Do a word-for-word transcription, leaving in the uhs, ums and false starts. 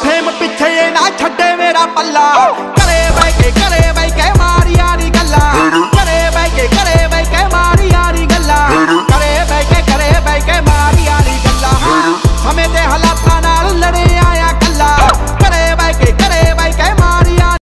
Fame पिछे ये ना छड्डे मेरा पल्ला। करे बह के करे बह के मारी यारी गल्ला, करे बह के करे बह के मारी यारी गल्ला, करे बह के करे बह के मारी यारी गल्ला। हमें ते हालातां नाल लड़े आए